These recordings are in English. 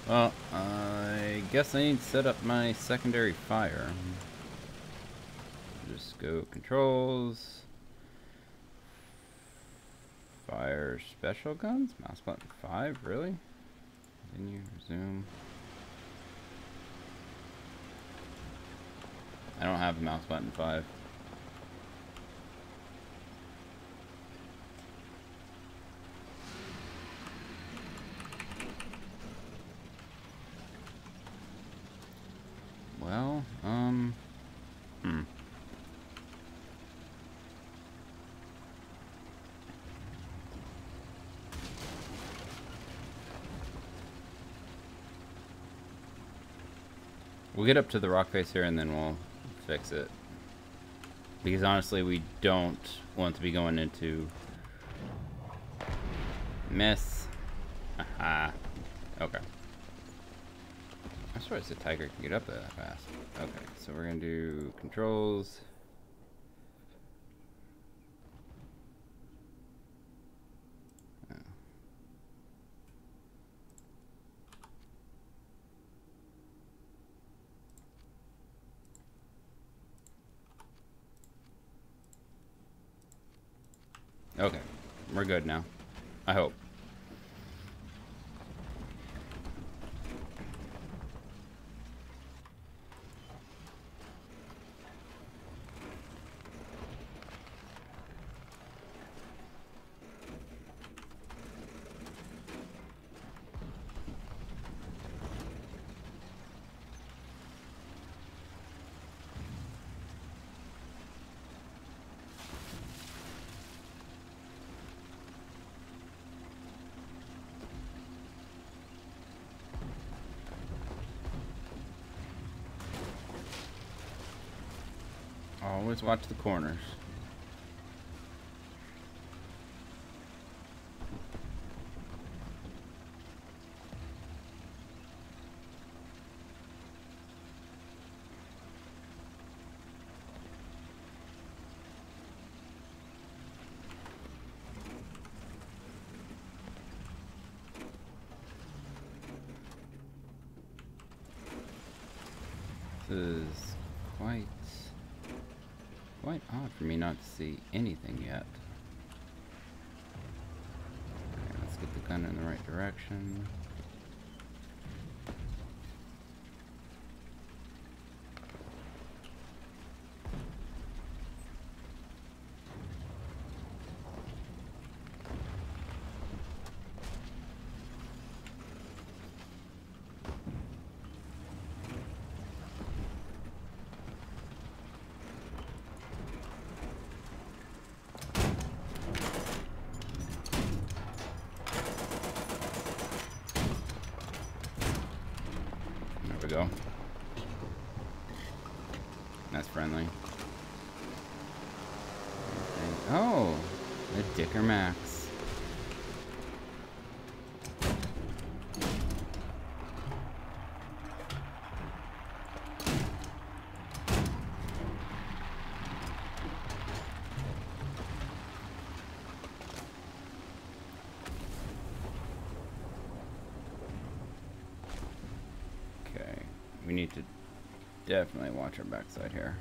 Well, I guess I need to set up my secondary fire. Just go controls, fire special guns, mouse button 5, really? Continue, resume. I don't have a mouse button 5. Well, we'll get up to the rock face here and then we'll fix it. Because honestly, we don't want to be going into mess. Aha. Okay. I'm surprised the tiger can get up that fast. Okay, so we're gonna do controls. Okay, we're good now. I hope. Always watch the corners. This is quite odd for me not to see anything yet. Okay, let's get the gun in the right direction. There we go. That's friendly. Okay. Oh, the Dicker Max. We need to definitely watch our backside here.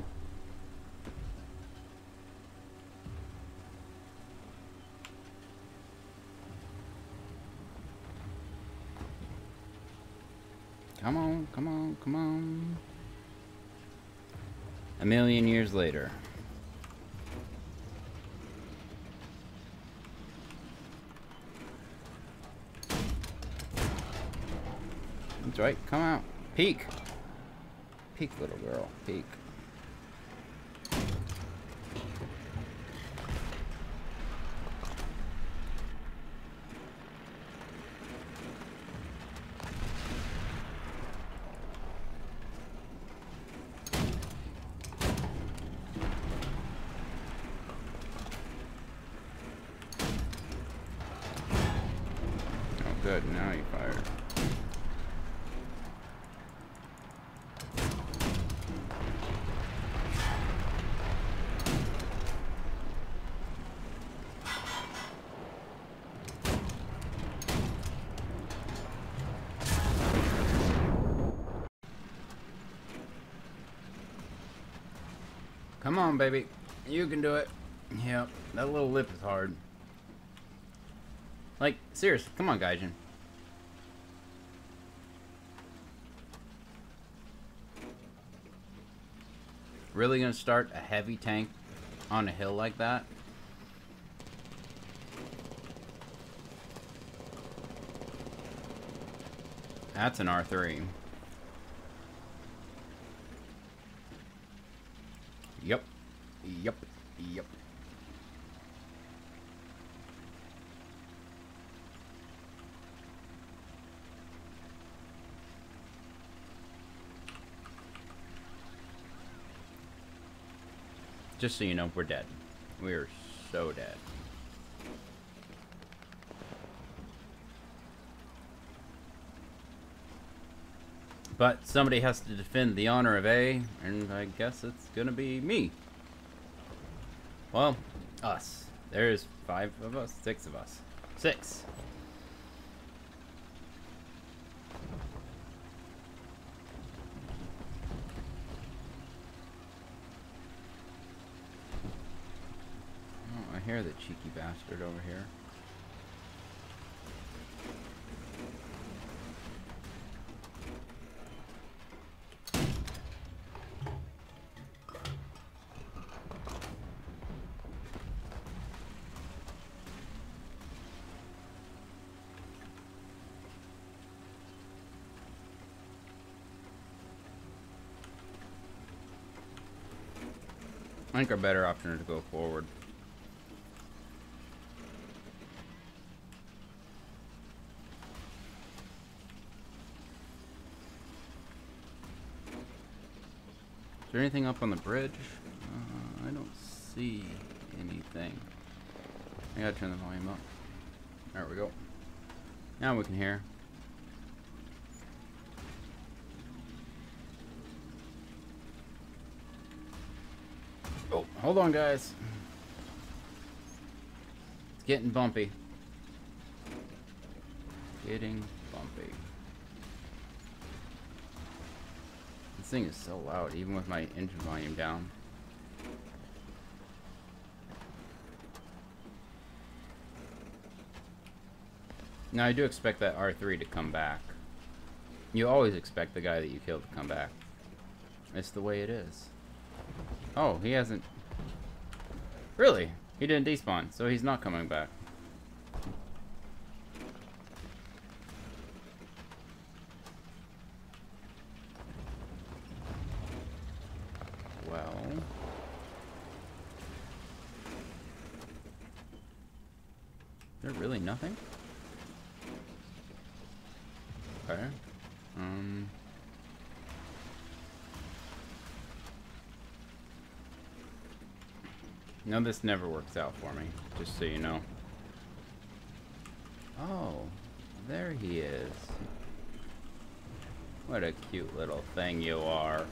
Come on, come on, come on. A million years later. That's right, come out. Peek. Peek, little girl. Peek. Oh, good. Now you fired. Come on, baby. You can do it. Yep, that little lip is hard. Like, seriously, come on, Gaijin. Really gonna start a heavy tank on a hill like that? That's an R3. Yep. Yep. Yep. Just so you know, we're dead. We're so dead. But somebody has to defend the honor of A, and I guess it's gonna be me. Well, us. There's 5 of us, 6 of us. 6. Oh, I hear the cheeky bastard over here. I think our better option is to go forward. Is there anything up on the bridge? I don't see anything. I gotta turn the volume up. There we go. Now we can hear. Oh, hold on, guys. It's getting bumpy. Getting bumpy. This thing is so loud, even with my engine volume down. Now, I do expect that R3 to come back. You always expect the guy that you killed to come back. It's the way it is. Oh, he hasn't... Really? He didn't despawn, so he's not coming back. Well... Is there really nothing? Okay. No, this never works out for me, just so you know. Oh, there he is. What a cute little thing you are.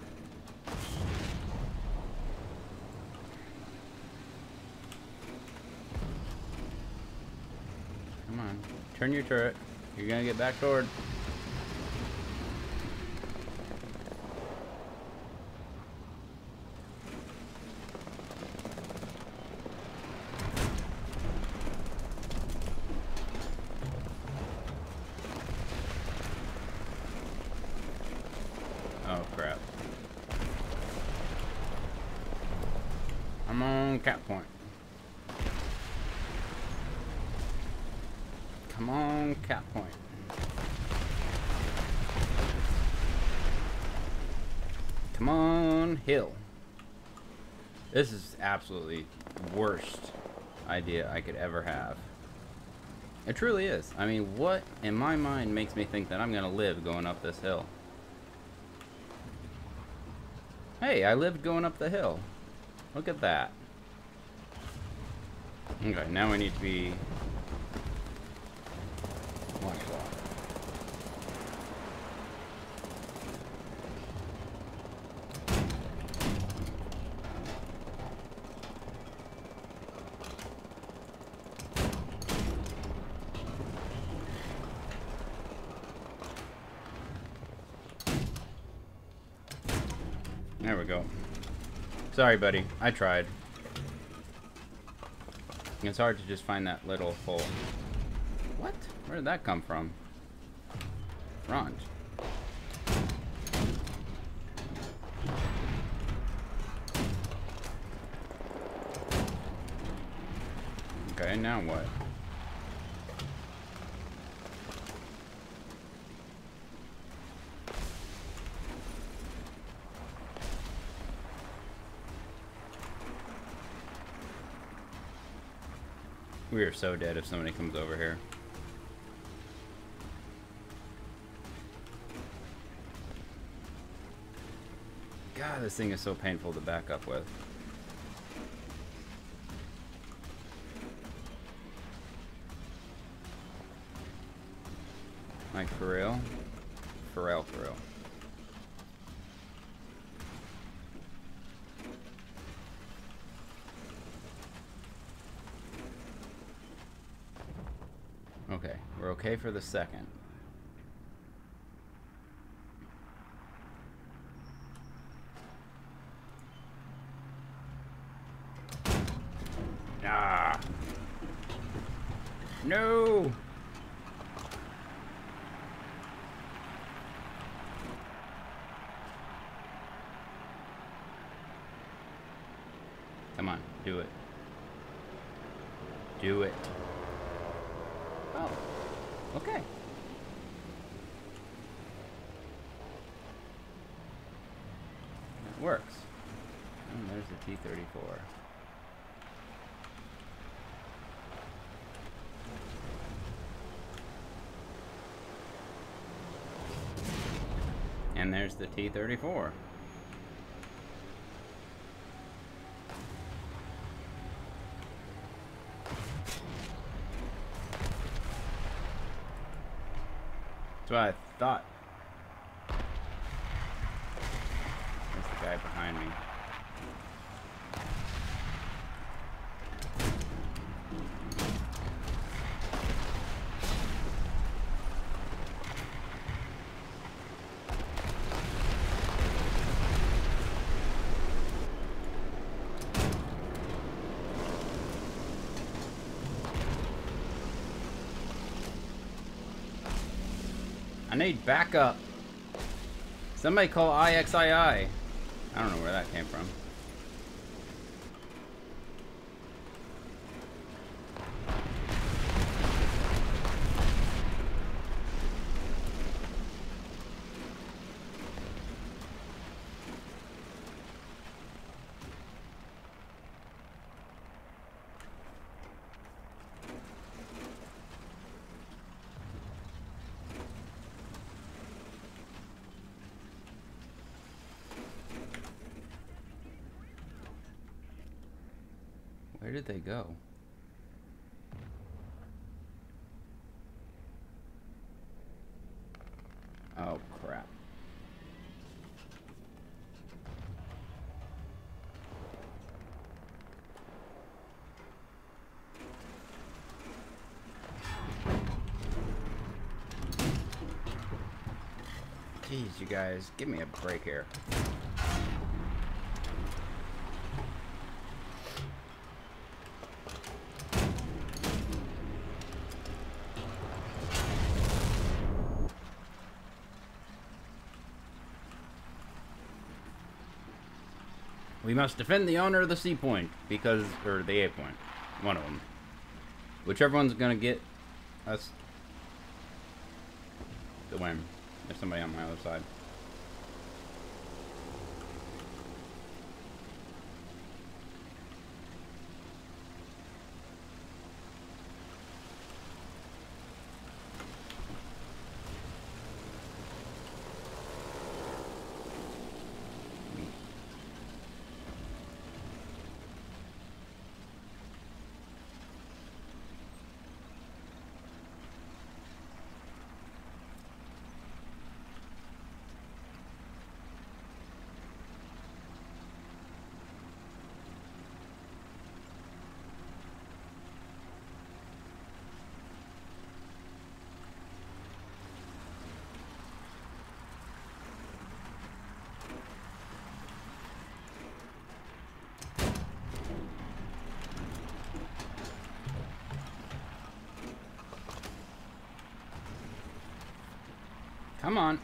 Come on, turn your turret. You're gonna get backdoored. Oh crap. I'm on cap point. Come on, cap point. Come on, hill. This is absolutely the worst idea I could ever have. It truly is. I mean, what in my mind makes me think that I'm gonna live going up this hill? Hey, I lived going up the hill. Look at that. Okay, now we need to be... Watch that. There we go. Sorry, buddy. I tried. It's hard to just find that little hole. What? Where did that come from? Front. Okay, now what? We are so dead if somebody comes over here. God, this thing is so painful to back up with. Like, for real? For real, for real. Okay, we're okay for the second. Ah! No! Come on, do it. Do it. Oh, okay. It works. And there's the T-34. And there's the T-34. That's what I thought. There's the guy behind me. I need backup. Somebody call IXII. I don't know where that came from. Where did they go? Oh, crap. Jeez, you guys, give me a break here. We must defend the honor of the C point, because, or the A point, one of them. Whichever one's gonna get us the win. There's somebody on my other side. Come on.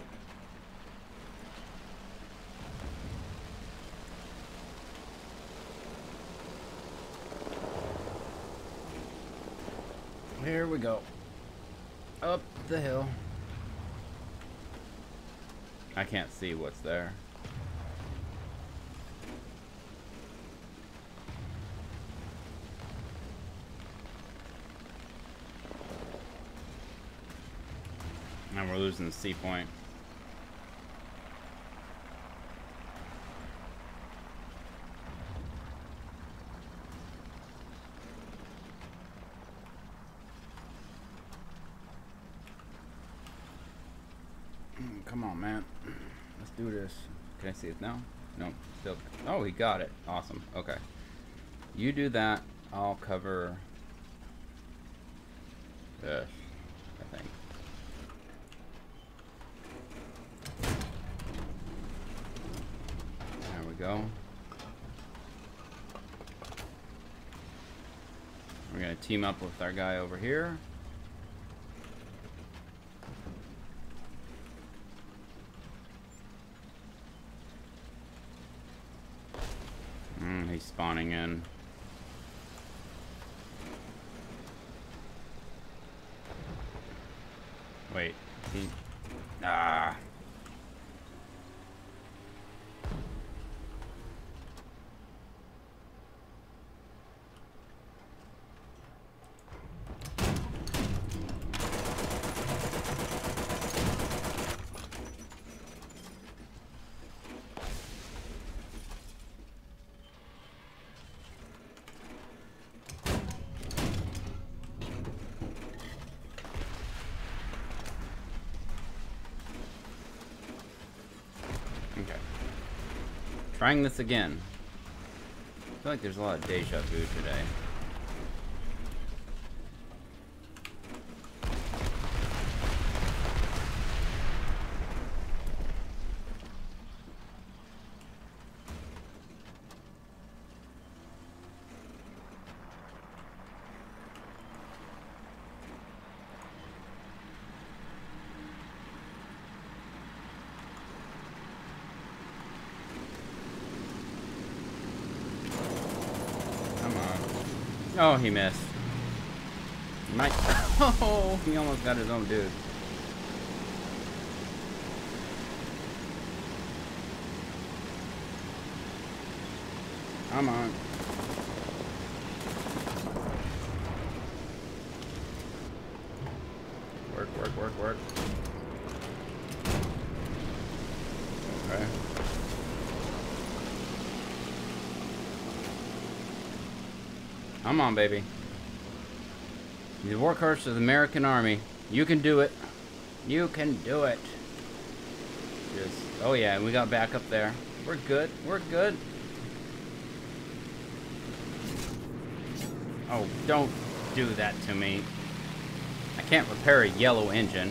Here we go. Up the hill. I can't see what's there. And we're losing the C point. Come on, man. Let's do this. Can I see it now? No, still. Oh, he got it. Awesome. Okay. You do that. I'll cover this, I think. There we go. We're going to team up with our guy over here. He's spawning in. Wait. Ah. Okay. Trying this again. I feel like there's a lot of deja vu today. Oh, he missed. He might. Oh, he almost got his own dude. Come on. Work, work, work, work. Okay. Come on, baby. You're the workhorse of the American Army. You can do it. You can do it. Just, oh yeah, and we got back up there. We're good. We're good. Oh, don't do that to me. I can't repair a yellow engine.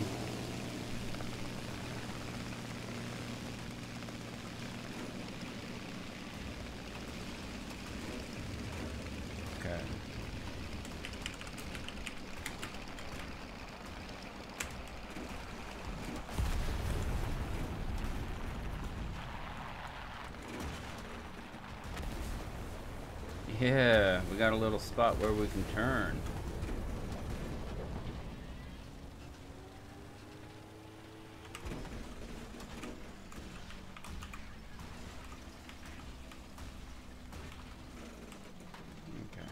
Okay. Yeah, we got a little spot where we can turn. Okay.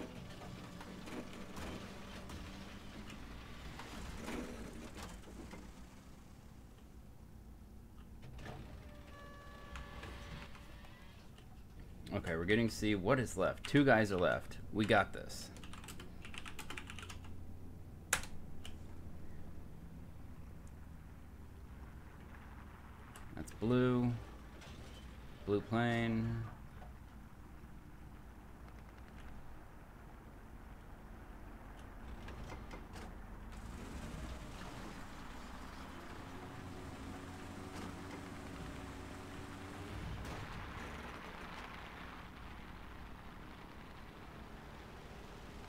Okay, we're getting to see what is left. 2 guys are left. We got this. That's blue. Blue plane.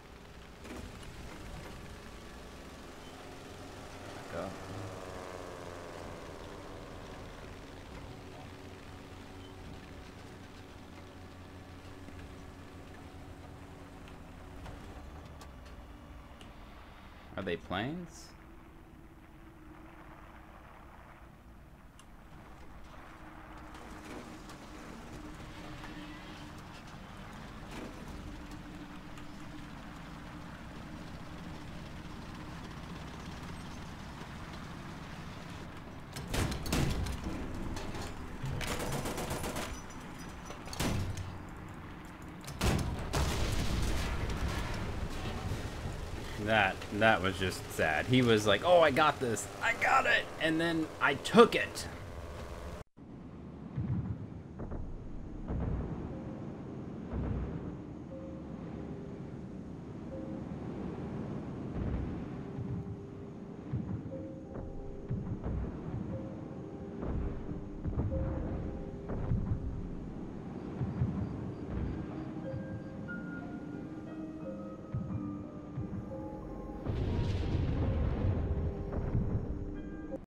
Go. Are they planes? That was just sad. He was like, "Oh, I got this. I got it." And then I took it.